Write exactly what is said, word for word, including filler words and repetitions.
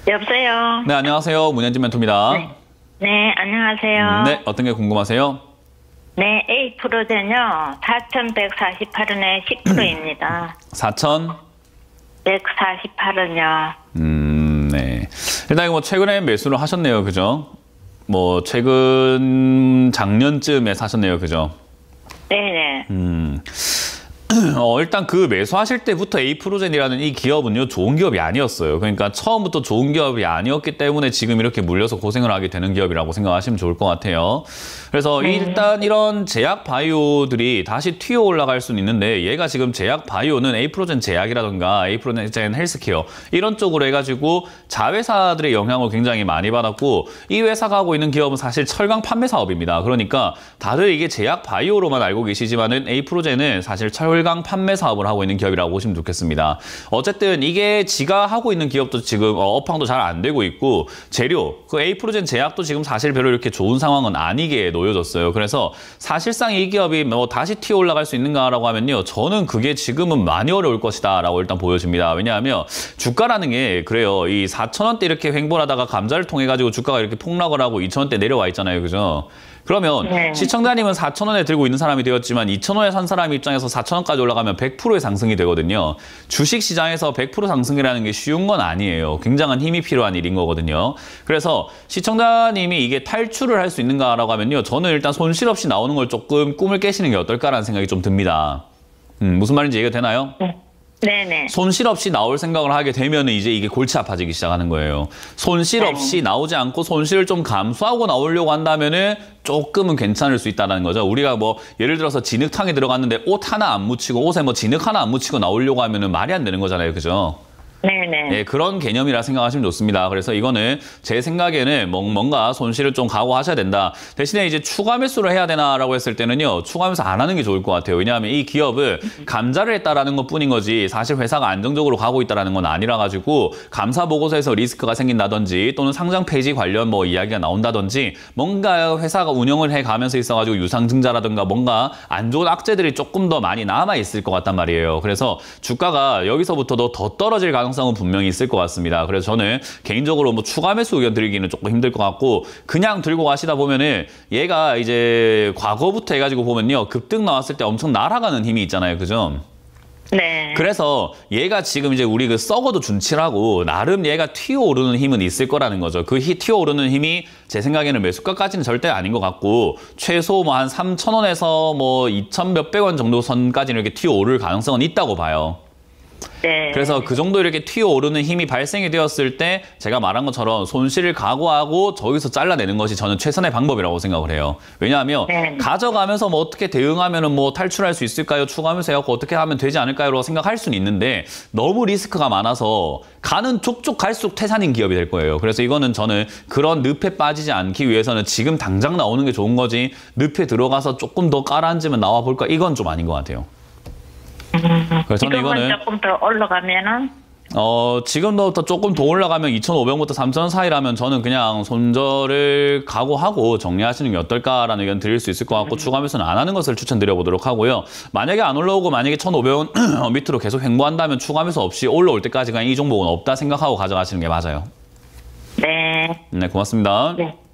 여보세요? 네, 안녕하세요. 문현진 멘토입니다. 네. 네, 안녕하세요. 네, 어떤 게 궁금하세요? 네, A 프로젠요. 사천백사십팔 원에 십 퍼센트입니다. 사천? 백사십팔 원요. 음, 네. 일단 이거 뭐 최근에 매수를 하셨네요. 그죠? 뭐 최근 작년쯤에 사셨네요. 그죠? 네네. 음. 어, 일단 그 매수하실 때부터 에이프로젠이라는 이 기업은요, 좋은 기업이 아니었어요. 그러니까 처음부터 좋은 기업이 아니었기 때문에 지금 이렇게 물려서 고생을 하게 되는 기업이라고 생각하시면 좋을 것 같아요. 그래서 네. 일단 이런 제약 바이오들이 다시 튀어 올라갈 수는 있는데, 얘가 지금 제약 바이오는 에이프로젠 제약이라든가 에이프로젠 헬스케어 이런 쪽으로 해가지고 자회사들의 영향을 굉장히 많이 받았고, 이 회사가 하고 있는 기업은 사실 철강 판매 사업입니다. 그러니까 다들 이게 제약 바이오로만 알고 계시지만은 에이프로젠은 사실 철강 판매 사업을 하고 있는 기업이라고 보시면 좋겠습니다. 어쨌든 이게 지가 하고 있는 기업도 지금 업황도 잘 안 되고 있고, 재료, 그 에이프로젠 제약도 지금 사실 별로 이렇게 좋은 상황은 아니게 놓여졌어요. 그래서 사실상 이 기업이 뭐 다시 튀어 올라갈 수 있는가라고 하면요, 저는 그게 지금은 많이 어려울 것이다 라고 일단 보여집니다. 왜냐하면 주가라는 게 그래요. 이 사천 원대 이렇게 횡보하다가 감자를 통해 가지고 주가가 이렇게 폭락을 하고 이천 원대 내려와 있잖아요. 그죠? 그러면 네. 시청자님은 사천 원에 들고 있는 사람이 되었지만 이천 원에 산 사람 입장에서 사천 원까지 올라가면 백 퍼센트의 상승이 되거든요. 주식시장에서 백 퍼센트 상승이라는 게 쉬운 건 아니에요. 굉장한 힘이 필요한 일인 거거든요. 그래서 시청자님이 이게 탈출을 할 수 있는가라고 하면요, 저는 일단 손실 없이 나오는 걸 조금 꿈을 깨시는 게 어떨까라는 생각이 좀 듭니다. 음, 무슨 말인지 이해가 되나요? 네. 네네. 손실 없이 나올 생각을 하게 되면 이제 이게 골치 아파지기 시작하는 거예요. 손실 없이 나오지 않고 손실을 좀 감수하고 나오려고 한다면은 조금은 괜찮을 수 있다는 거죠. 우리가 뭐 예를 들어서 진흙탕에 들어갔는데 옷 하나 안 묻히고 옷에 뭐 진흙 하나 안 묻히고 나오려고 하면은 말이 안 되는 거잖아요. 그죠? 네네. 네, 그런 개념이라 생각하시면 좋습니다. 그래서 이거는 제 생각에는 뭔가 손실을 좀 각오하셔야 된다. 대신에 이제 추가 매수를 해야 되나라고 했을 때는요, 추가 매수 안 하는 게 좋을 것 같아요. 왜냐하면 이 기업을 감자를 했다라는 것 뿐인 거지 사실 회사가 안정적으로 가고 있다는 건 아니라 가지고, 감사 보고서에서 리스크가 생긴다든지 또는 상장 폐지 관련 뭐 이야기가 나온다든지, 뭔가 회사가 운영을 해 가면서 있어가지고 유상증자라든가 뭔가 안 좋은 악재들이 조금 더 많이 남아 있을 것 같단 말이에요. 그래서 주가가 여기서부터도 더 떨어질 가능성이 은 분명히 있을 것 같습니다. 그래서 저는 개인적으로 뭐 추가 매수 의견 드리기는 조금 힘들 것 같고, 그냥 들고 가시다 보면은 얘가 이제 과거부터 해가지고 보면요, 급등 나왔을 때 엄청 날아가는 힘이 있잖아요. 그죠? 네. 그래서 얘가 지금 이제 우리 그 썩어도 준치라고 나름 얘가 튀어오르는 힘은 있을 거라는 거죠. 그 튀어오르는 힘이 제 생각에는 매수가까지는 절대 아닌 것 같고, 최소 뭐 한 삼천 원에서 뭐 이천 몇백 원 정도 선까지는 이렇게 튀어오를 가능성은 있다고 봐요. 네. 그래서 그 정도 이렇게 튀어오르는 힘이 발생이 되었을 때 제가 말한 것처럼 손실을 각오하고 저기서 잘라내는 것이 저는 최선의 방법이라고 생각을 해요. 왜냐하면 네. 가져가면서 뭐 어떻게 대응하면 뭐 탈출할 수 있을까요? 추가하면서 해갖고 어떻게 하면 되지 않을까요? 라고 생각할 수는 있는데, 너무 리스크가 많아서 가는 족족 갈수록 태산인 기업이 될 거예요. 그래서 이거는 저는 그런 늪에 빠지지 않기 위해서는 지금 당장 나오는 게 좋은 거지, 늪에 들어가서 조금 더 깔아앉으면 나와 볼까? 이건 좀 아닌 것 같아요. 그래서 저는 이거는 조금 더 올라가면은 어 지금부터 조금 더 올라가면 이천오백원부터 삼천 원 사이라면 저는 그냥 손절을 각오하고 정리하시는 게 어떨까라는 의견 드릴 수 있을 것 같고, 추가 매수는 안 하는 것을 추천드려 보도록 하고요. 만약에 안 올라오고 만약에 천오백 원 밑으로 계속 횡보한다면 추가 매수 없이 올라올 때까지 그냥 이 종목은 없다 생각하고 가져가시는 게 맞아요. 네. 네, 고맙습니다. 네.